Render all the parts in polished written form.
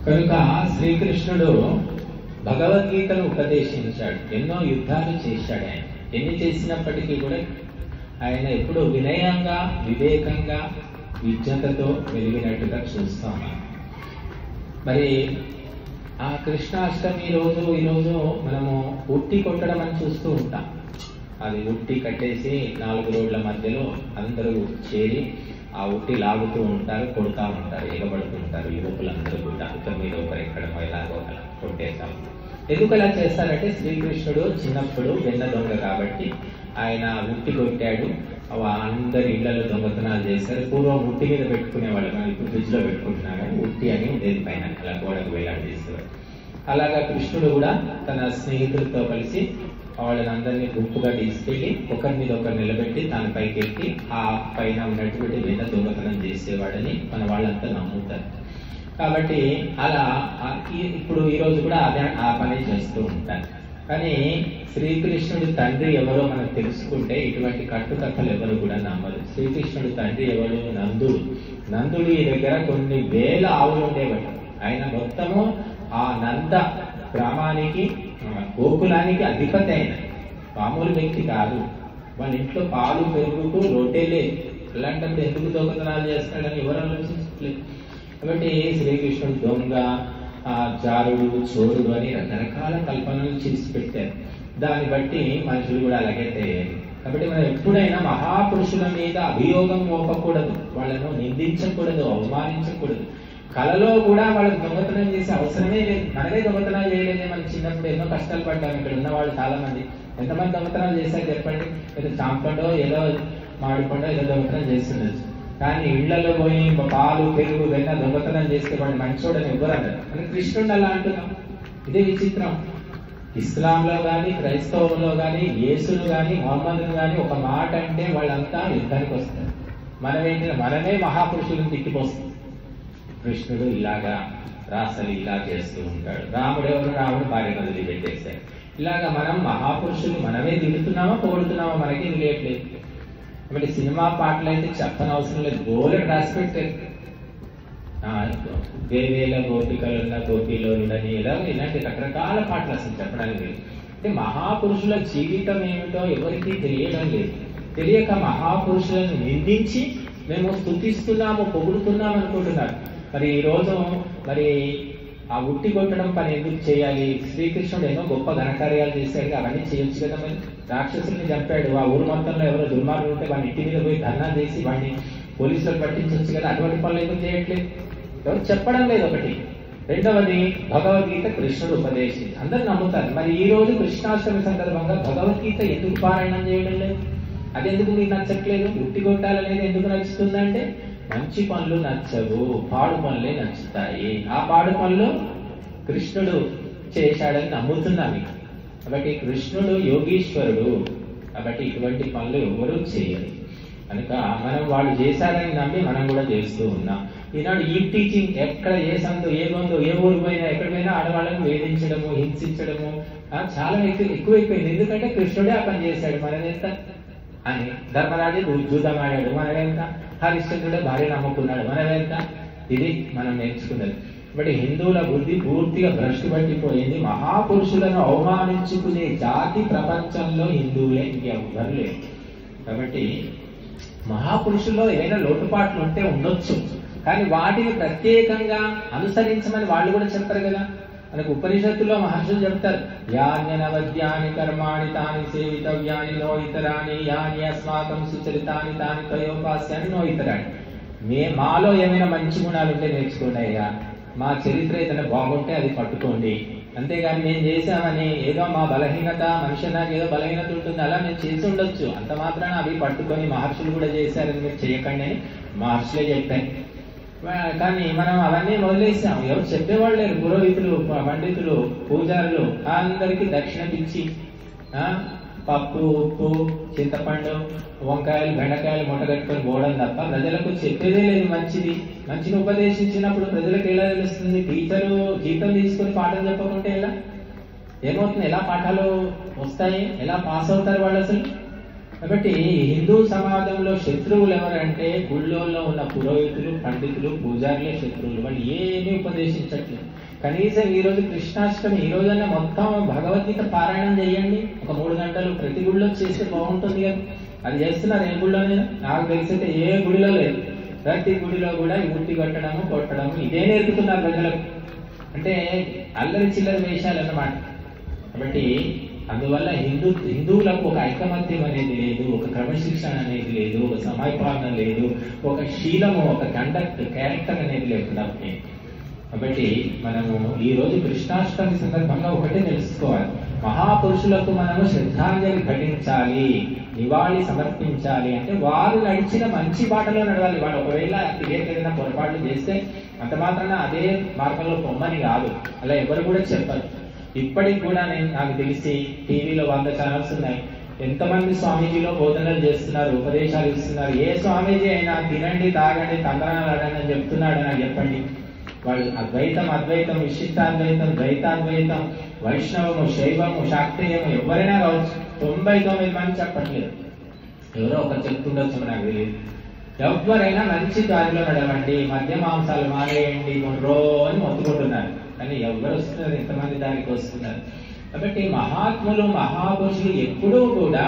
కనుక శ్రీకృష్ణుడు భగవద్గీతను ఉపదేశించాడు. ఎన్నో యుద్ధాలు చేశాడు. ఆయన ఎన్ని చేసినప్పటికీ కూడా ఆయన ఎప్పుడూ వినయంగా, వివేకంగా, విజ్ఞతతో వెలిగినట్టుగా చూస్తాం. మరి ఆ కృష్ణాష్టమి ఈరోజు మనము ఉట్టి కొట్టడం అని చూస్తూ ఉంటాం. అది ఉట్టి కట్టేసి 4 రోడ్ల మధ్యలో అందరూ చేరి ఆ ఉట్టి లాగుతూ ఉంటారు, కొడుతూ ఉంటారు, ఎగబడుతూ ఉంటారు. యువకులందరూ కూడా ఒకరి మీద ఒకరు ఎక్కడమో ఎలాగో అలా కొట్టేశాం. ఎందుకు అలా చేస్తారంటే శ్రీకృష్ణుడు చిన్నప్పుడు వెన్న దొంగ కాబట్టి ఆయన ఉట్టి కొట్టాడు. అందరి ఇళ్లలో దొంగతనాలు చేశారు. పూర్వం ఉట్టి మీద పెట్టుకునేవాళ్ళు, మనం ఇప్పుడు ఫ్రిడ్జ్ లో పెట్టుకుంటున్నాం కానీ ఉట్టి అని ఉండేది పైన అలా గోడకు వేలాడదీసేవాడు. అలాగా కృష్ణుడు కూడా తన స్నేహితులతో కలిసి వాళ్ళని అందరినీ గుంపుగా తీసుకెళ్లి ఒకరి మీద ఒకరు నిలబెట్టి తన పైకి ఎక్కి ఆ పైన ఉన్నటువంటి వెన్న దొంగతనం చేసేవాడని మన వాళ్ళంతా నమ్ముతారు. కాబట్టి అలా ఇప్పుడు ఈ రోజు కూడా అదే ఆ పని చేస్తూ ఉంటారు. కానీ శ్రీకృష్ణుడి తండ్రి ఎవరో మనం తెలుసుకుంటే ఇటువంటి కట్టుకథలు ఎవరు కూడా నమ్మరు. శ్రీకృష్ణుడి తండ్రి ఎవరు? నందుడు. నందుడి దగ్గర కొన్ని వేల ఆవులు ఉండేవాడు. ఆయన మొత్తము ఆ నంద గ్రామానికి, గోకులానికి అధిపతి. అయిన మామూలు వ్యక్తి కాదు. వాళ్ళ ఇంట్లో పాలు, పెరుగుతూ రొట్టెలే. అలాంటప్పుడు ఎందుకు దొంగతనాలు చేస్తాడని ఎవరు ఆలోచించలేదు. కాబట్టి శ్రీకృష్ణుడు దొంగ, జారుడు, చోరుడు అని రకరకాల కల్పనలు చేసి పెట్టారు. దాన్ని బట్టి మనుషులు కూడా అలాగే తయారు. కాబట్టి మనం ఎప్పుడైనా మహాపురుషుల మీద అభియోగం మోపకూడదు, వాళ్ళను నిందించకూడదు, అవమానించకూడదు. కళలో కూడా వాళ్ళకి దొంగతనం చేసే అవసరమే లేదు. మనమే దొంగతనాలు చేయలేదే. మనం చిన్నప్పుడు ఎన్నో కష్టాలు పడ్డాము. ఇక్కడ ఉన్న వాళ్ళు చాలా మంది ఎంతమంది దొంగతనాలు చేశారు చెప్పండి? ఏదో చాంపండో, ఏదో మాడిపండో ఏదో దొంగతనం చేస్తుండొచ్చు. కానీ ఇళ్లలో పోయి పాలు, పెరుగు, వెన్న దొంగతనం చేస్తే వాడు మంచోడని ఎవ్వరు అన్నారు. అని కృష్ణుడు అలా అంటున్నాం. ఇదే విచిత్రం. ఇస్లాంలో గాని, క్రైస్తవంలో గాని, యేసును గాని, మొహమ్మద్ను గాని ఒక మాట అంటే వాళ్ళంతా యుద్ధానికి వస్తారు. మనమే మహాపురుషులను తిట్టిపోస్తాం. కృష్ణుడు ఇలాగా రాసలు ఇలా చేస్తూ ఉంటాడు. రాముడు భార్య వదిలి పెట్టేశాడు. ఇలాగా మనం మహాపురుషులు మనమే దిగుతున్నామా, పొగుడుతున్నామా మనకి తెలియట్లేదు. కాబట్టి సినిమా పాటలు అయితే చెప్పనవసరం లేదు, గోలెడు రాసి పెట్టారు. వేవేల గోపికలున్న గోపిలోని ఇలాంటి రకరకాల పాటలు అసలు చెప్పడానికి లేదు. అంటే మహాపురుషుల జీవితం ఏమిటో ఎవరికీ తెలియడం లేదు. తెలియక మహాపురుషులను నిందించి మేము స్తుతిస్తున్నాము, పొగుడుతున్నాము అనుకుంటున్నారు. మరి ఈ రోజు మరి ఆ ఉట్టి కొట్టడం పని ఎందుకు చేయాలి? శ్రీకృష్ణుడు ఎన్నో గొప్ప ఘనకార్యాలు చేశాడు, అవన్నీ చేయొచ్చు కదా. మరి రాక్షసుల్ని చంపాడు. ఆ ఊరు మొత్తంలో ఎవరో దుర్మార్గులు ఉంటే వాడిని ఇంటి మీద పోయి ధర్నా చేసి వాడిని పోలీసులకు పట్టించవచ్చు కదా. అటువంటి పనులు ఎందుకు చేయట్లేదు? ఎవరు చెప్పడం లేదు. ఒకటి. రెండవది, భగవద్గీత కృష్ణుడు ఉపదేశించి అందరు నమ్ముతారు. మరి ఈ రోజు కృష్ణాష్టమి సందర్భంగా భగవద్గీత ఎందుకు పారాయణం చేయడం లేదు? అది ఎందుకు మీకు నచ్చట్లేదు? ఉట్టి కొట్టాలనేది ఎందుకు నచ్చుతుందంటే మంచి పనులు నచ్చవు, పాడు పనులే నచ్చుతాయి. ఆ పాడు పనులు కృష్ణుడు చేశాడని నమ్ముతున్నాం. కాబట్టి కృష్ణుడు యోగీశ్వరుడు. కాబట్టి ఇటువంటి పనులు ఎవరూ చేయరు. కనుక మనం వాళ్ళు చేశారని నమ్మి మనం కూడా చేస్తూ ఉన్నాం. ఈనాడు ఈ టీచింగ్ ఎక్కడ ఏ సందు, ఏ బంధు, ఏ ఊరు పోయినా, ఎక్కడ పోయినా ఆడవాళ్ళని వేధించడము, హింసించడము చాలా ఎక్కువైపోయింది. ఎందుకంటే కృష్ణుడే ఆ పని చేశాడు. మనమెంత అని ధర్మరాజు జూదం ఆడాడు, మనమెంత హరిశ్చంద్రుడే భార్య నమ్ముకున్నాడు, మనమెంత. ఇది మనం నేర్చుకున్నది. కాబట్టి హిందువుల బుద్ధి పూర్తిగా భ్రష్టు పట్టిపోయింది. మహాపురుషులను అవమానించుకునే జాతి ప్రపంచంలో హిందువులే, ఇంకెవ్వరు లేరు. కాబట్టి మహాపురుషుల్లో ఏదైనా లోటుపాట్లు ఉంటే ఉండొచ్చు, కానీ వాటిని ప్రత్యేకంగా అనుసరించమని వాళ్ళు కూడా చెప్పరు కదా. మనకు ఉపనిషత్తులో మహర్షులు చెప్తారు, యాన్యనవద్యాని కర్మాణి తాని సేవితవ్యాని నో ఇతరాని యాని అస్మాకం సుచరితాని తాని త్వయోపాస్యాన్ని నో ఇతరాని. మాలో ఏమైనా మంచి గుణాలు ఉంటే నేర్చుకోండి అయ్యా, మా చరిత్ర ఏదైనా బాగుంటే అది పట్టుకోండి. అంతేగాని మేము చేశామని ఏదో మా బలహీనత, మనిషి నాకు ఏదో బలహీనత ఉంటుంది అలా నేను చేసి ఉండొచ్చు, అంత మాత్రాన అవి పట్టుకొని మహర్షులు కూడా చేశారని మీరు చేయకండి అని మహర్షులే చెప్పారు. కానీ మనం అవన్నీ వదిలేసాం. ఎవరు చెప్పేవాళ్ళు లేరు. పురోహితులు, పండితులు, పూజారులు అందరికీ దక్షిణ పిచ్చి పప్పు, ఉప్పు, చింతపండు, వంకాయలు, బెండకాయలు మూటగట్టుకొని పోవడం తప్ప ప్రజలకు చెప్పేదే లేదు. మంచిని ఉపదేశించినప్పుడు ప్రజలకు ఎలా తెలుస్తుంది? టీచరు జీతం తీసుకుని పాఠం చెప్పకుంటే ఎలా ఏమవుతుంది? ఎలా పాఠాలు వస్తాయి? ఎలా పాస్ అవుతారు వాళ్ళు? అసలు కాబట్టి హిందూ సమాజంలో శత్రువులు ఎవరంటే గుళ్ళోల్లో ఉన్న పురోహితులు, పండితులు, పూజారులే శత్రువులు. వాళ్ళు ఏమీ ఉపదేశించట్లేదు. కనీసం ఈ రోజు కృష్ణాష్టమి, ఈ రోజన్నా మొత్తం భగవద్గీత పారాయణం చేయండి. ఒక 3 గంటలు ప్రతి గుడిలో చేస్తే బాగుంటుంది కదా. అది చేస్తున్నారు ఏ గుడిలోనే? నాకు తెలిసితే ఏ గుడిలో లేదు. ప్రతి గుడిలో కూడా ఊటి కొట్టడము, కొట్టడము ఇదే నేర్పుతున్నారు ప్రజలకు. అంటే అల్లరి చిల్లర వేషాలు అన్నమాట. కాబట్టి అందువల్ల హిందువులకు ఒక ఐకమత్యం అనేది లేదు, ఒక క్రమశిక్షణ అనేది లేదు, ఒక సమయపాలన లేదు, ఒక శీలము, ఒక కండక్ట్, క్యారెక్టర్ అనేది లేకుండా. కాబట్టి మనము ఈ రోజు కృష్ణాష్టమి సందర్భంగా ఒకటే తెలుసుకోవాలి, మహాపురుషులకు మనము శ్రద్ధాంజలి ఘటించాలి, నివాళి సమర్పించాలి. అంటే వారు నడిచిన మంచి బాటలో నడవాలి. వాళ్ళు ఒకవేళ ఏదైనా పొరపాట్లు చేస్తే అంత మాత్రాన అదే మార్గంలో పొమ్మని కాదు, అలా ఎవరు కూడా చెప్పరు. ఇప్పటికి కూడా నాకు తెలిసి టీవీలో 100 ఛానల్స్ ఉన్నాయి. ఎంతమంది స్వామీజీలో బోధనలు చేస్తున్నారు, ఉపదేశాలు ఇస్తున్నారు. ఏ స్వామీజీ అయినా తినండి, తాగండి, తందనాలు ఆడండి అని చెప్తున్నాడు నాకు చెప్పండి. వాళ్ళు అద్వైతం, అద్వైతం, విశిష్టాద్వైతం, ద్వైతాద్వైతం, వైష్ణవము, శైవము, శాక్తేయము ఎవరైనా కావచ్చు. 99 మంది చెప్పట్లేదు. ఎవరో ఒకరు చెప్తుండొచ్చు, నాకు తెలియదు. ఎవరైనా మంచి దారిలో నడవండి, మద్య మాంసాలు మానేయండి, మొర్రో అని మొత్తుకుంటున్నారు. కానీ ఎవరు వస్తున్నారు? ఎంతమంది దానికి వస్తున్నారు? కాబట్టి మహాత్ములు, మహాపురుషులు ఎప్పుడూ కూడా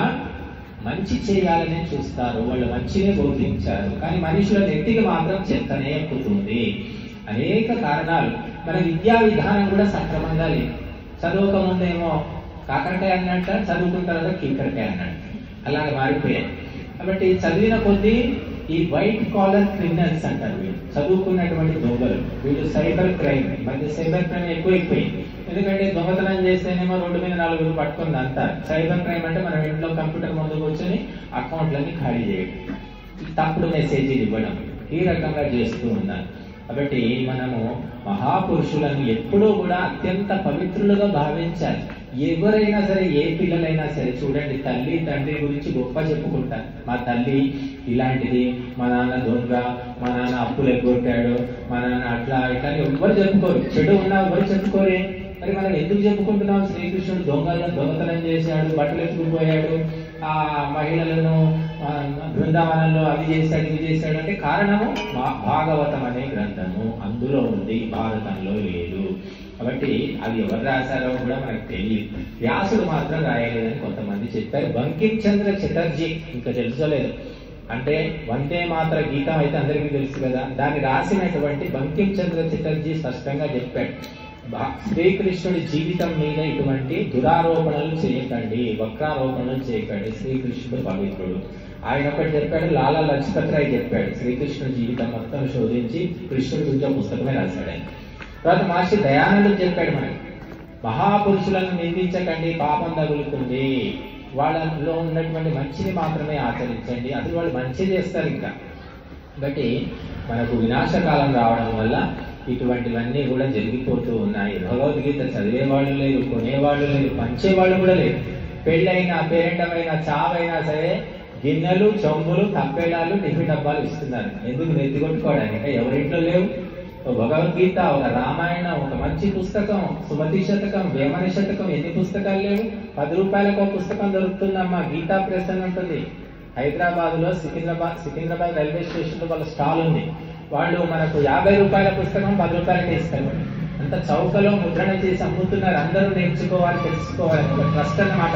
మంచి చేయాలని చూస్తారు, వాళ్ళు మంచినే బోధించారు. కానీ మనుషుల నెత్తికి మాత్రం చెత్తనే ఎక్కుతుంది. అనేక కారణాలు. మన విద్యా విధానం కూడా సక్రమంగా లేదు. చదువుక ముందేమో కాకరకాయ అన్నట్ట, చదువుకున్న తర్వాత కీకరకాయ అన్నట్టు అలాగే మారిపోయాయి. కాబట్టి చదివిన కొద్దీ ఈ వైట్ కాలర్ క్రిమినల్స్ అంటారు, వీళ్ళు చదువుకున్నటువంటి దొంగలు, వీళ్ళు సైబర్ క్రైమ్, మధ్య సైబర్ క్రైమ్ ఎక్కువైపోయింది. ఎందుకంటే దొంగతనం చేస్తేనేమో రోడ్డు మీద 4 పట్టుకుంది అంటారు. సైబర్ క్రైమ్ అంటే మనం ఇంట్లో కంప్యూటర్ ముందు కూర్చొని అకౌంట్లన్నీ ఖాళీ చేయడం, తప్పుడు మెసేజీలు ఇవ్వడం, ఈ రకంగా చేస్తూ ఉన్నారు. కాబట్టి మనము మహాపురుషులను ఎప్పుడూ కూడా అత్యంత పవిత్రులుగా భావించాలి. ఎవరైనా సరే, ఏ పిల్లలైనా సరే చూడండి, తల్లి తండ్రి గురించి గొప్ప చెప్పుకుంటారు. మా తల్లి ఇలాంటిది, మా నాన్న దొంగ, మా నాన్న అప్పులు ఎగ్గొట్టాడు, మా నాన్న అట్లా ఇట్లా ఎవ్వరు చెప్పుకోరు. చెడు ఉన్నా ఎవరు చెప్పుకోరే. మరి మనం ఎందుకు చెప్పుకుంటున్నాం? శ్రీకృష్ణుడు దొంగతనం చేశాడు, బట్టలు ఎత్తుకుపోయాడు, ఆ మహిళలను బృందావనంలో అవి చేశాడు, ఇవి చేశాడు అంటే కారణము భాగవతం అనే గ్రంథము అందులో ఉంది, భారతంలో లేదు. కాబట్టి అది ఎవరు రాశారో కూడా మనకు తెలియదు. వ్యాసుడు మాత్రం రాయలేదని కొంతమంది చెప్పారు. బంకిం చంద్ర చటర్జీ ఇంకా తెలుసుకోలేదు. అంటే వందే మాత్ర గీతం అయితే అందరికీ తెలుసు కదా, దాన్ని రాసినటువంటి బంకిం చంద్ర చటర్జీ స్పష్టంగా చెప్పాడు, శ్రీకృష్ణుడి జీవితం మీద ఇటువంటి దురారోపణలు చేయకండి, వక్రారోపణలు చేయకండి, శ్రీకృష్ణుడు పవిత్రుడు. ఆయన ఒకటి చెప్పాడు, లాలా లజపత్ రాయ్ చెప్పాడు, శ్రీకృష్ణుడి జీవితం మొత్తం శోధించి కృష్ణుడి గురించి పుస్తకమే రాశాడు ఆయన. తర్వాత మహర్షి దయానందుడు చెప్పాడు, మనకి మహాపురుషులను నిందించకండి, పాపం తగులుతుంది, వాళ్ళలో ఉన్నటువంటి మంచిని మాత్రమే ఆచరించండి, అది వాళ్ళు మంచి చేస్తారు. ఇంకా బట్టి మనకు వినాశకాలం రావడం వల్ల ఇటువంటివన్నీ కూడా జరిగిపోతూ ఉన్నాయి. భగవద్గీత చదివేవాళ్ళు లేరు, కొనేవాళ్ళు లేరు, పంచేవాళ్ళు కూడా లేరు. పెళ్ళైనా, పేరెంటమైనా, చావైనా సరే గిన్నెలు, చెంబులు, తప్పేళాలు, టిఫిన్ డబ్బాలు ఇస్తున్నారు. ఎందుకు? నెత్తికొట్టుకోవడానికి. ఎవరింట్లో లేవు? భగవద్గీత, ఒక రామాయణం, ఒక మంచి పుస్తకం, సుమతి శతకం, వేమన శతకం, ఎన్ని పుస్తకాలు లేవు? 10 రూపాయలకు ఒక పుస్తకం దొరుకుతుందమ్మా. గీతా ప్రెస్ అని ఉంటుంది హైదరాబాద్ లో, సికింద్రాబాద్ రైల్వే స్టేషన్ లో వాళ్ళ స్టాల్ ఉంది. వాళ్ళు మనకు 50 రూపాయల పుస్తకం 10 రూపాయలకే ఇస్తారు. అంత చౌకలో ముద్రణ చేసి అమ్ముతున్నారు. అందరూ నేర్చుకోవాలి, తెలుసుకోవాలి, ఒక ట్రస్ట్ అన్నమాట.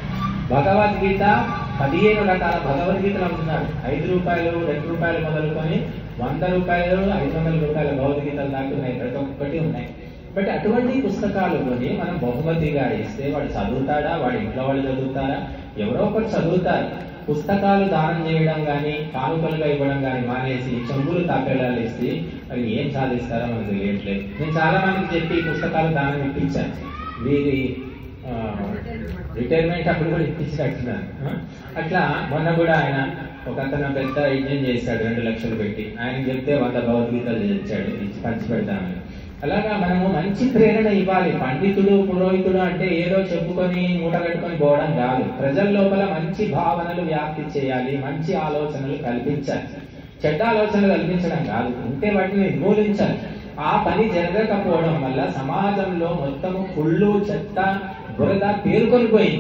భగవద్గీత 15 రకాల భగవద్గీతలు అమ్ముతున్నారు. 5 రూపాయలు, 2 రూపాయలు మొదలుకొని 100 రూపాయలు, 500 రూపాయల భగవద్గీతలు దాకా ఉన్నాయి. ప్రతి ఒక్కటి ఉన్నాయి. బట్ అటువంటి పుస్తకాలు కొని మనం బహుమతిగా ఇస్తే వాడు చదువుతాడా? వాడి ఇంట్లో వాళ్ళు చదువుతారా? ఎవరో ఒకరు చదువుతారు. పుస్తకాలు దానం చేయడం కానీ, కానుకలుగా ఇవ్వడం కానీ మానేసి చెంబులు తాపేళాలు ఇస్తే అవి ఏం సాధిస్తారో మనకు తెలియట్లేదు. నేను చాలా మందికి చెప్పి పుస్తకాలు దానం ఇప్పించాను. వీరి రిటైర్మెంట్ అప్పుడు కూడా ఇప్పించినట్టున్నాను. అట్లా మొన్న కూడా ఆయన ఒక అతను పెద్ద యజ్ఞం చేశాడు 2 లక్షలు పెట్టి. ఆయన చెప్తే 100 భగవద్గీతలు తెచ్చాడు, ఇచ్చి పంచి పెడతామని. అలాగా మనము మంచి ప్రేరణ ఇవ్వాలి. పండితుడు, పురోహితుడు అంటే ఏదో చెప్పుకొని మూట కట్టుకొని పోవడం కాదు. ప్రజల లోపల మంచి భావనలు వ్యాప్తి చేయాలి, మంచి ఆలోచనలు కల్పించాలి. చెడ్డ ఆలోచనలు కల్పించడం కాదు, ఉంటే వాటిని నిర్మూలించాలి. ఆ పని జరగకపోవడం వల్ల సమాజంలో మొత్తము కుళ్ళు, చెత్త, బురద పేరుకొని పోయింది.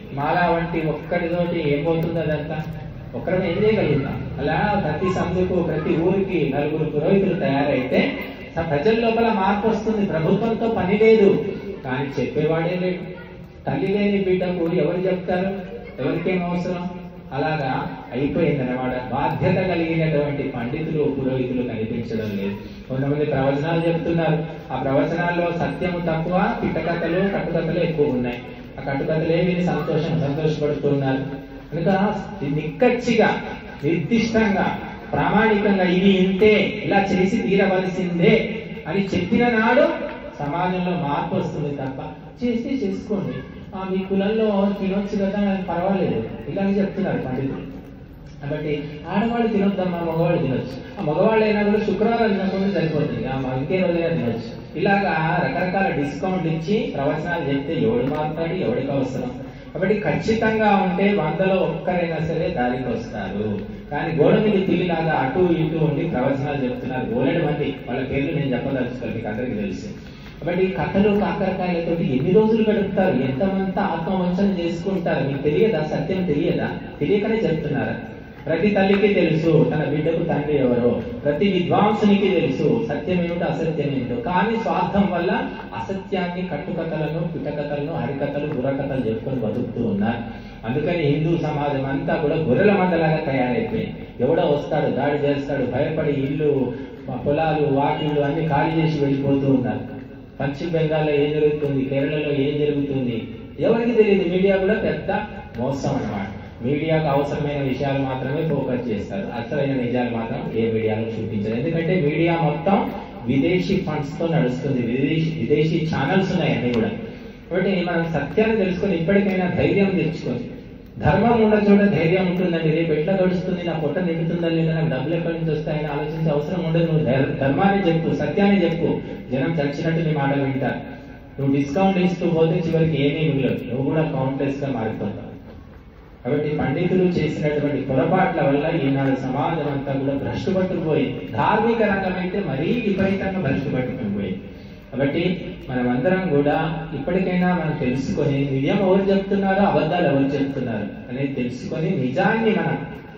మాలా వంటి ఒక్కడితోటి ఏం పోతుంది అదంతా? ఒక్కరం ఏం చేయగలుగుతాం? అలా ప్రతి సందుకు ప్రతి ఊరికి 4 పురోహితులు తయారైతే ప్రజల లోపల మార్పు వస్తుంది. ప్రభుత్వంతో పని లేదు, కానీ చెప్పేవాడే లేడు. తల్లి లేని బిడ్డకు ఎవరు చెప్తారు? ఎవరికేం అవసరం? అలాగా అయిపోయిందన్నమాట. బాధ్యత కలిగినటువంటి పండితులు పురోహితులు కనిపించడం లేదు. కొంతమంది ప్రవచనాలు చెప్తున్నారు, ఆ ప్రవచనాల్లో సత్యము తక్కువ, పిట్టకథలు కట్టుకథలు ఎక్కువ ఉన్నాయి. ఆ కట్టుకథలే విని సంతోషపడుతున్నారు. కనుక నిక్కచ్చిగా నిర్దిష్టంగా ప్రామాణికంగా ఇది ఇంతే, ఇలా చేసి తీరవలసిందే అని చెప్పిన నాడు సమాజంలో మార్పు వస్తుంది. తప్ప చేస్తే చేసుకోండి, మీ కులంలో తినొచ్చు కదా, పర్వాలేదు ఇలాగే చెప్తున్నారు పండితులు. కాబట్టి ఆడవాళ్ళు తినొద్దమ్మా, మగవాళ్ళు తినొచ్చు. ఆ మగవాళ్ళు అయినా కూడా శుక్రవారం తినకుండా సరిపోతుంది, ఇంకే రోజైనా తినొచ్చు. ఇలాగా రకరకాల డిస్కౌంట్ ఇచ్చి ప్రవచనాలు చెప్తే ఎవడు మారుతాడు, ఎవడికి అవసరం? కాబట్టి ఖచ్చితంగా ఉంటే 100లో ఒక్కరైనా సరే దారికి వస్తారు. కానీ గోడ మీద పిల్లిలాగా అటు ఇటు ఉండి ప్రవచనాలు చెప్తున్నారు బోలెడు మంది. వాళ్ళ పేర్లు నేను చెప్పదలుచుకోవాలి, మీకు అందరికీ తెలుసు. కాబట్టి కథలు కాకరకాయలతో ఎన్ని రోజులు గడుపుతారు, ఎంతమంతా ఆత్మవంచన చేసుకుంటారు. మీకు తెలియదా? సత్యం తెలియదా? తెలియకనే చెప్తున్నారు. ప్రతి తల్లికి తెలుసు తన బిడ్డకు తండ్రి ఎవరో, ప్రతి విద్వాంసునికి తెలుసు సత్యం ఏమిటో అసత్యం ఏమిటో. కానీ స్వార్థం వల్ల అసత్యాన్ని, కట్టుకథలను, పిటకథలను, హరికథలు, బుర్రకథలు చెప్పుకొని బతుకుతూ ఉన్నారు. అందుకని హిందూ సమాజం అంతా కూడా గొర్రెల మందలాగా తయారైపోయింది. ఎవడో వస్తాడు, దాడి చేస్తాడు, భయపడి ఇల్లు, పొలాలు, వాకిళ్ళు అన్ని ఖాళీ చేసి వెళ్ళిపోతూ ఉన్నారు. పశ్చిమ బెంగాల్లో ఏం జరుగుతుంది, కేరళలో ఏం జరుగుతుంది ఎవరికి తెలియదు. మీడియా కూడా పెద్ద మోసం అన్నమాట. మీడియాకు అవసరమైన విషయాలు మాత్రమే ఫోకస్ చేస్తారు, అసలైన నిజాలు మాత్రం ఏ మీడియాలో చూపించారు. ఎందుకంటే మీడియా మొత్తం విదేశీ ఫండ్స్ తో నడుస్తుంది, విదేశీ ఛానల్స్ ఉన్నాయి అన్ని కూడా. కాబట్టి మనం సత్యాన్ని తెలుసుకొని ఇప్పటికైనా ధైర్యం తెచ్చుకొని, ధర్మం ఉన్న చోట ధైర్యం ఉంటుందండి. రేపు ఎట్లా గడుస్తుంది, నా పొట్ట నిండుతుందా లేదా, నాకు డబ్బులు ఎక్కడి నుంచి వస్తాయని ఆలోచించే అవసరం ఉండదు. నువ్వు ధర్మాన్ని చెప్పు, సత్యాన్ని చెప్పు, జనం చచ్చినట్టు నీ మాటలు వింటారు. నువ్వు డిస్కౌంట్ ఇస్తూ పోతే చివరికి ఏమీ మిగలదు, నువ్వు కూడా కౌంట్లెస్ గా మారిపోతావు. కాబట్టి పండితులు చేసినటువంటి పొరపాట్ల వల్ల ఈనాడు సమాజం అంతా కూడా భ్రష్టు పట్టుకుపోయింది. ధార్మిక రంగం అయితే మరీ విపరీతంగా భ్రష్టు పట్టుకుపోయింది. కాబట్టి మనమందరం కూడా ఇప్పటికైనా మనం తెలుసుకొని నిజం ఎవరు చెప్తున్నారో, అబద్ధాలు ఎవరు చెప్తున్నారు అనేది తెలుసుకొని నిజాన్ని మనం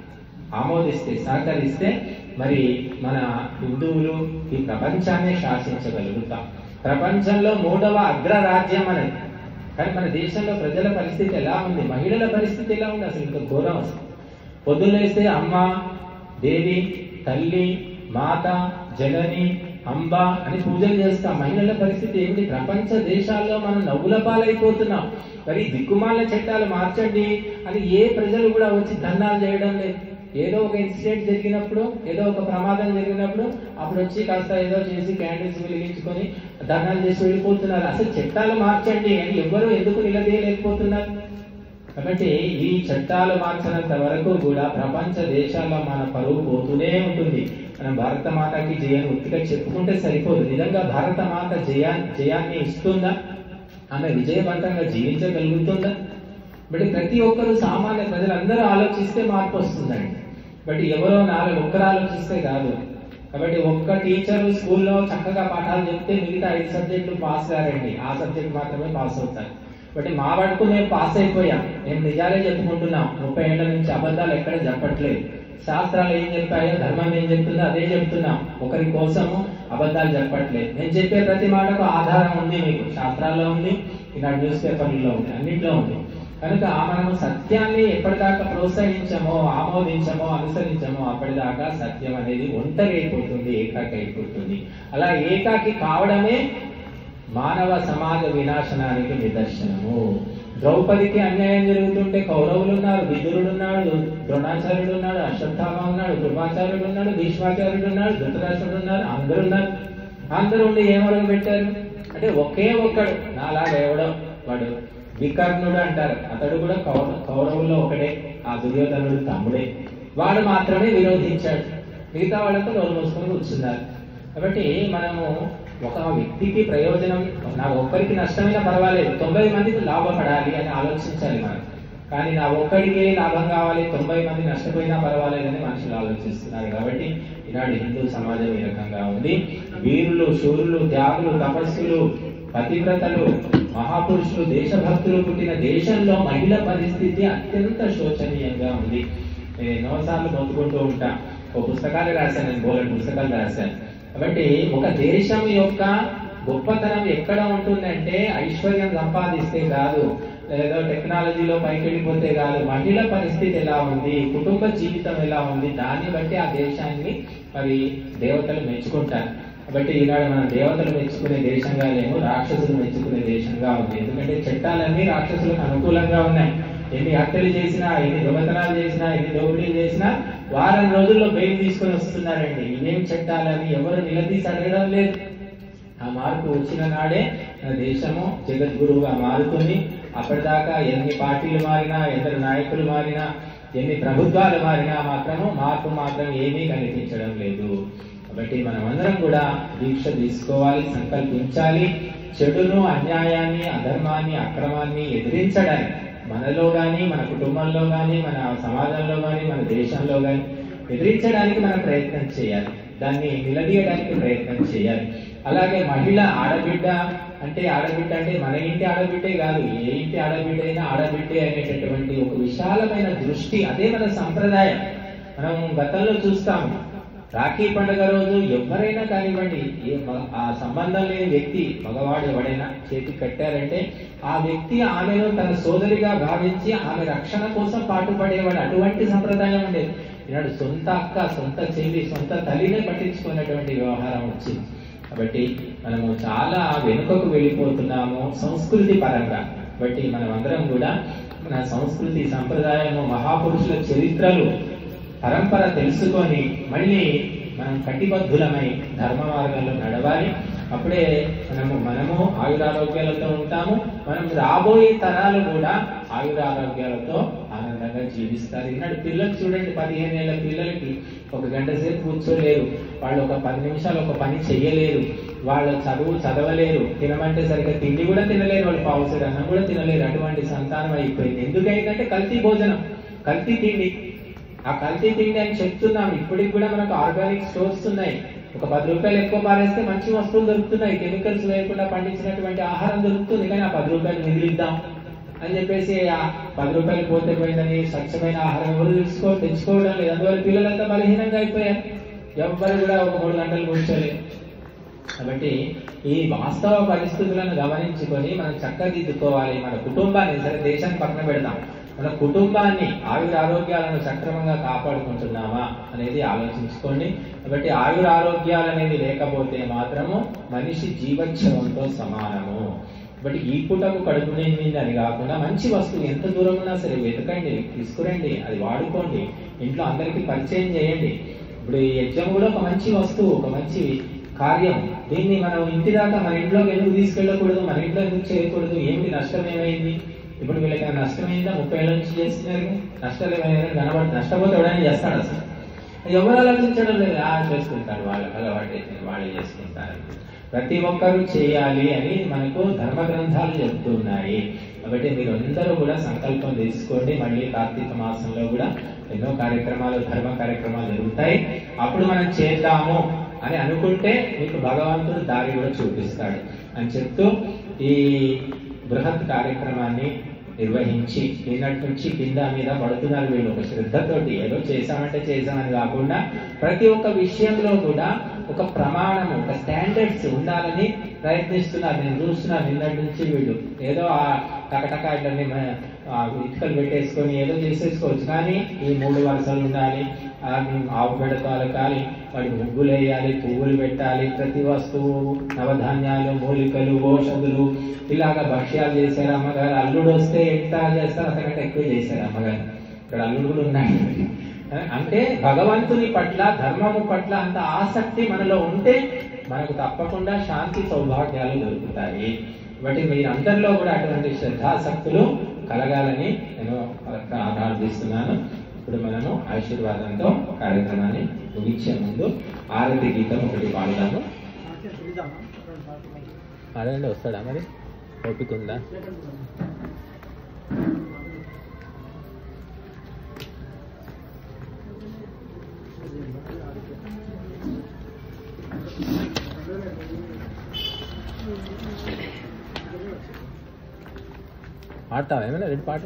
ఆమోదిస్తే, సహకరిస్తే మరి మన హిందువులు ఈ ప్రపంచాన్ని శాసించగలుగుతాం. ప్రపంచంలో 3వ అగ్రరాజ్యం అనేది. కానీ మన దేశంలో ప్రజల పరిస్థితి ఎలా ఉంది, మహిళల పరిస్థితి ఎలా ఉంది, అసలు ఇంకా ఘోరం. అసలు పొద్దున్నేస్తే అమ్మ, దేవి, తల్లి, మాత, జనని, అంబ అని పూజలు చేస్తాం. మహిళల పరిస్థితి ఏమిటి? ప్రపంచ దేశాల్లో మనం నవ్వుల పాలైపోతున్నాం. మరి దిక్కుమాల చట్టాలు మార్చండి అని ఏ ప్రజలు కూడా వచ్చి ధర్నాలు చేయడం లేదు. ఏదో ఒక ఇన్సిడెంట్ జరిగినప్పుడు, ఏదో ఒక ప్రమాదం జరిగినప్పుడు అప్పుడు వచ్చి కాస్త ఏదో చేసి క్యాండిల్స్ వెలిగించుకొని ధర్నాలు చేసి వెళ్ళిపోతున్నారు. అసలు చట్టాలు మార్చండి అని ఎవరు ఎందుకు నిలదీయలేకపోతున్నారు? కాబట్టి ఈ చట్టాలు మార్చినంత వరకు కూడా ప్రపంచ దేశాల్లో మన పరువు పోతూనే ఉంటుంది. మనం భారత మాతకి జయాన్ని ఉత్తిగా చెప్పుకుంటే సరిపోదు. నిజంగా భారత మాత జయాన్ని ఇస్తుందా? ఆమె విజయవంతంగా జీవించగలుగుతుందా? బట్ ప్రతి ఒక్కరు సామాన్య ప్రజలందరూ ఆలోచిస్తే మార్పు వస్తుందండి. బట్ ఎవరో ఒక్కరు ఆలోచిస్తే కాదు. కాబట్టి ఒక్క టీచరు స్కూల్లో చక్కగా పాఠాలు చెప్తే మిగతా 5 సబ్జెక్టులు పాస్ కారండి, ఆ సబ్జెక్ట్ మాత్రమే పాస్ అవుతారు. బట్ మా వరకు మేము పాస్ అయిపోయాం, మేము నిజాలే చెప్పుకుంటున్నాం. 30 ఏళ్ల నుంచి అబద్ధాలు ఎక్కడ చెప్పట్లేదు. శాస్త్రాలు ఏం చెప్పాయో, ధర్మం ఏం చెప్తుందో అదే చెప్తున్నాం. ఒకరి కోసము అబద్ధాలు చెప్పట్లేదు. నేను చెప్పే ప్రతి మాటకు ఆధారం ఉంది, మీకు శాస్త్రాల్లో ఉంది, ఇలా న్యూస్ పేపర్లలో ఉంది, అన్నింటిలో ఉంది. కనుక మనము సత్యాన్ని ఎప్పటిదాకా ప్రోత్సహించమో, ఆమోదించమో, అనుసరించమో అప్పటిదాకా సత్యం అనేది ఒంటరి అయిపోతుంది, ఏకాకి అయిపోతుంది. అలా ఏకాకి కావడమే మానవ సమాజ వినాశనానికి నిదర్శనము. ద్రౌపదికి అన్యాయం జరుగుతుంటే కౌరవులు ఉన్నారు, విదురుడు ఉన్నాడు, ద్రోణాచార్యుడు ఉన్నాడు, అశ్వత్థామ ఉన్నాడు, కృపాచార్యుడు ఉన్నాడు, భీష్మాచార్యుడు ఉన్నాడు, ధృతరాష్ట్రుడు ఉన్నారు, అందరూ ఉన్నారు. అందరూ ఉండి ఏమరుగు పెట్టారు అంటే ఒకే ఒక్కడు, నాలాగా ఎవడో వాడు వికర్ణుడు అంటారు, అతడు కూడా కౌరవుల్లో ఒకడే, ఆ దుర్యోధనుడు తమ్ముడే. వాడు మాత్రమే విరోధించాడు, మిగతా వాళ్ళతో నోరు మూసుకొని కూర్చున్నారు. కాబట్టి మనము ఒక వ్యక్తికి ప్రయోజనం, నా ఒక్కరికి నష్టమైనా పర్వాలేదు, 90 మందికి లాభపడాలి అని ఆలోచించాలి మనం. కానీ నా ఒక్కడికే లాభం కావాలి, 90 మంది నష్టపోయినా పర్వాలేదని మనుషులు ఆలోచిస్తున్నారు. కాబట్టి ఈనాడు హిందూ సమాజం ఈ రకంగా ఉంది. వీరులు, శూరులు, త్యాగులు, తపస్సులు, పతివ్రతలు మహాపురుషులు దేశభక్తులు పుట్టిన దేశంలో మహిళ పరిస్థితి అత్యంత శోచనీయంగా ఉంది. నేను ఎన్నోసార్లు మొత్తుకుంటూ ఉంటా, ఒక పుస్తకాలు రాశాను, నేను బోలెడు పుస్తకాలు రాశాను. కాబట్టి ఒక దేశం యొక్క గొప్పతనం ఎక్కడ ఉంటుందంటే ఐశ్వర్యం సంపాదిస్తే కాదు, లేదా టెక్నాలజీలో పైకి వెళ్ళిపోతే కాదు, మహిళ పరిస్థితి ఎలా ఉంది, కుటుంబ జీవితం ఎలా ఉంది, దాన్ని బట్టి ఆ దేశాన్ని మరి దేవతలు మెచ్చుకుంటారు. కాబట్టి ఈనాడు మన దేవతలు మెచ్చుకునే దేశంగా లేము, రాక్షసులు మెచ్చుకునే దేశంగా ఉంది. ఎందుకంటే చట్టాలన్నీ రాక్షసులకు అనుకూలంగా ఉన్నాయి. ఎన్ని హత్యలు చేసినా, ఎన్ని దొంగతనాలు చేసినా, ఎన్ని దోపిడీలు చేసినా వారం రోజుల్లో బెయిల్ తీసుకొని వస్తున్నారండి. ఇవేం చట్టాలని ఎవరు నిలదీసి అడగడం లేదు. ఆ మార్పు వచ్చిన నాడే మన దేశము జగద్గురువుగా మారుతుంది. అప్పటిదాకా ఎన్ని పార్టీలు మారినా, ఎందరు నాయకులు మారినా, ఎన్ని ప్రభుత్వాలు మారినా మార్పు మాత్రం ఏమీ కనిపించడం లేదు. కాబట్టి మనం అందరం కూడా దీక్ష తీసుకోవాలి, సంకల్పించాలి. చెడును, అన్యాయాన్ని, అధర్మాన్ని, అక్రమాన్ని ఎదిరించడానికి మనలో గాని, మన కుటుంబంలో గాని, మన సమాజంలో గాని, మన దేశంలో గాని ఎదిరించడానికి మనం ప్రయత్నం చేయాలి. దాన్ని నిలదీయడానికి ప్రయత్నం చేయాలి. అలాగే మహిళ ఆడబిడ్డ అంటే మన ఇంటి ఆడబిడ్డే కాదు, ఏ ఇంటి ఆడబిడ్డ అయినా ఆడబిడ్డే అనేటటువంటి ఒక విశాలమైన దృష్టి, అదే మన సంప్రదాయం. మనం గతంలో చూస్తాము, రాఖీ పండుగ రోజు ఎవరైనా కానివ్వండి, ఆ సంబంధం లేని వ్యక్తి మగవాడు ఎవడైనా చేతికి కట్టారంటే ఆ వ్యక్తి ఆమెను తన సోదరిగా భావించి ఆమె రక్షణ కోసం పాటుపడేవాడు. అటువంటి సంప్రదాయం ఉండేది. ఈనాడు సొంత అక్క, సొంత చెల్లి, సొంత తల్లినే పట్టించుకున్నటువంటి వ్యవహారం వచ్చింది. కాబట్టి మనము చాలా వెనుకకు వెళ్ళిపోతున్నాము సంస్కృతి పరంగా. కాబట్టి మనం అందరం కూడా మన సంస్కృతి, సంప్రదాయము, మహాపురుషుల చరిత్రలు, పరంపర తెలుసుకొని మళ్ళీ మనం కటిబద్ధులమై ధర్మ మార్గంలో నడవాలి. అప్పుడే మనము ఆయురారోగ్యాలతో ఉంటాము. మనం రాబోయే తరాలు కూడా ఆయురారోగ్యాలతో ఆనందంగా జీవిస్తారు. ఈనాడు పిల్లలు చూడండి, 15 ఏళ్ల పిల్లలకి 1 గంట సేపు కూర్చోలేరు, వాళ్ళు ఒక 10 నిమిషాలు ఒక పని చెయ్యలేరు, వాళ్ళు చదవలేరు, తినమంటే సరిగ్గా తిండి కూడా తినలేరు, వాళ్ళు పావుసరి అన్నం కూడా తినలేరు. అటువంటి సంతానం అయిపోయింది. ఎందుకంటే కల్తీ భోజనం, కల్తీ తిండి. ఆ కల్తీ తిండి అని చెప్తున్నాం. ఇప్పటికి కూడా మనకు ఆర్గానిక్ స్టోర్స్ ఉన్నాయి. ఒక 10 రూపాయలు ఎక్కువ పారేస్తే మంచి వస్తువులు దొరుకుతున్నాయి, కెమికల్స్ లేకుండా పండించినటువంటి ఆహారం దొరుకుతుంది. కానీ ఆ 10 రూపాయలు మిగిలిద్దాం అని చెప్పేసి ఆ 10 రూపాయలు పోతే పోయిందని స్వచ్ఛమైన ఆహారం ఎవరు తెచ్చుకోవడం లేదు. అందువల్ల పిల్లలంతా బలహీనంగా అయిపోయారు. ఎవ్వరు కూడా ఒక 3 గంటలు కూర్చోలేదు. కాబట్టి ఈ వాస్తవ పరిస్థితులను గమనించుకొని మనం చక్కదిద్దుకోవాలి. మన కుటుంబాన్ని, సరే దేశాన్ని పక్కన పెడతాం, మన కుటుంబాన్ని ఆయురారోగ్యాలను సక్రమంగా కాపాడుకుంటున్నామా అనేది ఆలోచించుకోండి. కాబట్టి ఆయురారోగ్యాలు అనేది లేకపోతే మాత్రము మనిషి జీవోత్సవంతో సమానము. కాబట్టి ఈ పూటకు కడుపు నిండింది అని కాకుండా మంచి వస్తువు ఎంత దూరం ఉన్నా సరే వెతకండి, తీసుకురండి, అది వాడుకోండి, ఇంట్లో అందరికీ పరిచయం చేయండి. ఇప్పుడు ఈ ఎగ్జామ్ కూడా ఒక మంచి వస్తువు, ఒక మంచి కార్యం. దీన్ని మనం ఇంటి దాకా మన ఇంట్లోకి ఎందుకు తీసుకెళ్ళకూడదు, మన ఇంట్లో ఎందుకు చేయకూడదు? ఏమిటి నష్టం ఏమైంది? ఇప్పుడు వీళ్ళకి నష్టమైందా? 30 ఏళ్ళ నుంచి చేస్తున్నారు, నష్టాలు ఏమైనా కనబడి, నష్టపోతే ఎవడైనా చేస్తాడు? అసలు ఎవరు ఆలోచించడం లేదు. చేసుకుంటారు, వాళ్ళకి అలవాటు అయితే వాళ్ళే చేసుకుంటారు. ప్రతి ఒక్కరూ చేయాలి అని మనకు ధర్మ గ్రంథాలు చెప్తున్నాయి. కాబట్టి మీరు అందరూ కూడా సంకల్పం తీసుకోండి. మళ్ళీ కార్తీక మాసంలో కూడా ఎన్నో కార్యక్రమాలు, ధర్మ కార్యక్రమాలు జరుగుతాయి. అప్పుడు మనం చేద్దాము అని అనుకుంటే మీకు భగవంతుడు దారి కూడా చూపిస్తాడు అని చెప్తూ ఈ బృహత్ కార్యక్రమాన్ని నిర్వహించి నిన్నటి నుంచి కింద మీద పడుతున్నారు వీళ్ళు ఒక శ్రద్ధతోటి. ఏదో చేశామంటే చేశామని కాకుండా ప్రతి ఒక్క విషయంలో కూడా ఒక ప్రమాణం, ఒక స్టాండర్డ్స్ ఉండాలని ప్రయత్నిస్తున్నారు. నేను చూస్తున్నాను నిన్నటి నుంచి వీళ్ళు ఏదో ఆ టకటక ఇట్లన్నీ ఇటుకలు పెట్టేసుకొని ఏదో చేసేసుకోవచ్చు. కానీ ఈ 3 వరుసలు ఉండాలి, ఆవు పెడతో అలకాలి, వాడికి ముగ్గులు వేయాలి, పువ్వులు పెట్టాలి, ప్రతి వస్తువు, నవధాన్యాలు, మూలికలు, ఔషధులు, ఇలాగా భక్ష్యాలు చేశారు అమ్మగారు. అల్లుడు వస్తే ఎంత చేస్తారు, అంతకంటే ఎక్కువ చేశారు అమ్మగారు. ఇక్కడ అల్లుడు కూడా ఉన్నాడు. అంటే భగవంతుని పట్ల, ధర్మము పట్ల అంత ఆసక్తి మనలో ఉంటే మనకు తప్పకుండా శాంతి, సౌభాగ్యాలు దొరుకుతాయి. కాబట్టి మీరందరిలో కూడా అటువంటి శ్రద్ధాసక్తులు కలగాలని నేను ప్రార్థిస్తున్నాను. ఇప్పుడు మనము ఆశీర్వాదంతో కార్యక్రమాన్ని ముగించే ముందు ఆరతి గీతం ఒకటి పాడుదాము. అదండి, వస్తాడా మరి? ఓపిక ఉందా? పాడతావా ఏమైనా రెండు పాట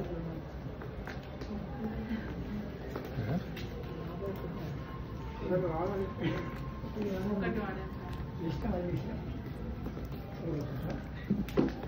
ఒకటి వాడాలి.